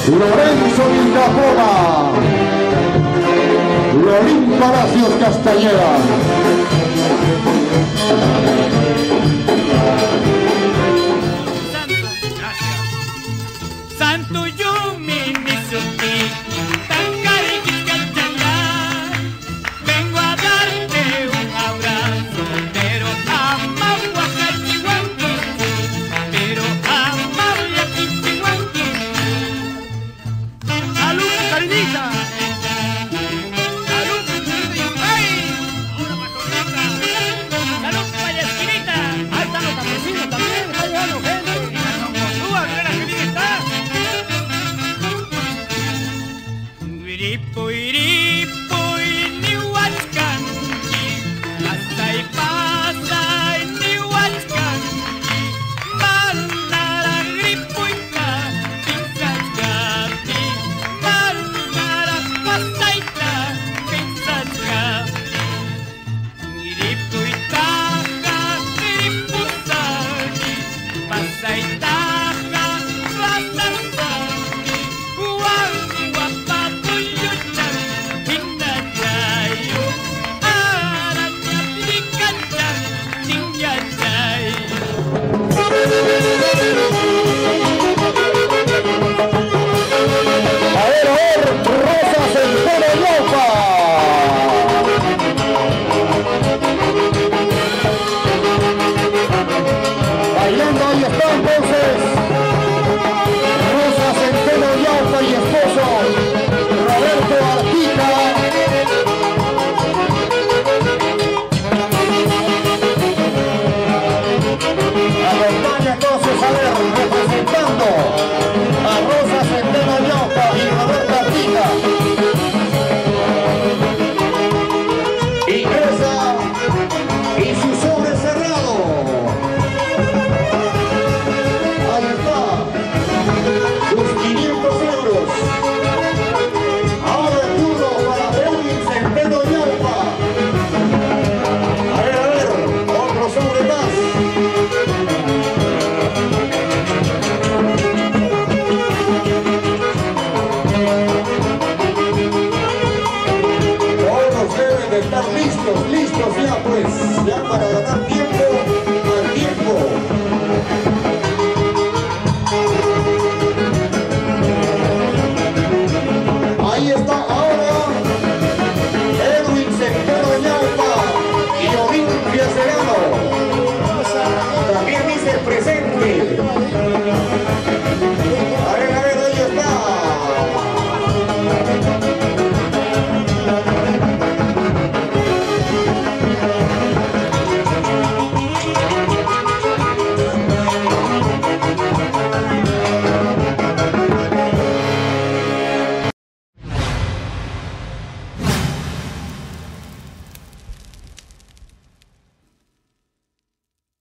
Lorenzo Villapoma, Lorín Palacios Castañeda. Santo Yumi Nisuki, Tankari Kichalá, vengo a darte un abrazo, pero amable a Chihuahua, pero amable a Chihuahua. ¡Salud, Carinita! ¡Salud, ¡ay! ¡Ahora patonita! ¡Salud, para la esquinita! ¡Ahí están los campesinos también! ¡Está llegando gente! ¡Y la Zongozúa, mira que bien está! Iripo, iripo, inihuachcanqui, pasay, pasay, inihuachcanqui, marnara, gripuita, pinzachcapi, marnara, pasayta, pinzachcapi, iripuitaja, iripuzaki, pasaytaja, pasasaki, guaguapapuyuchan, hinnachayo, arañaticachan, ninyachayo. A ver, Rosa Centeno Yaupa. Bailando, ahí está entonces Rosa Centeno Yaupa y esposo Roberto Artica. Acompaña entonces a ver, representando a Rosa Centeno Yaupa y Roberto Artica. Ingresa y su sobre cerrado. Ahí está, sus 500 euros. Ahora el turno para Edwin Centeno Yaupa. A ver, otro sobre más. Todos deben de estar listos ya pues, ya para ganar tiempo.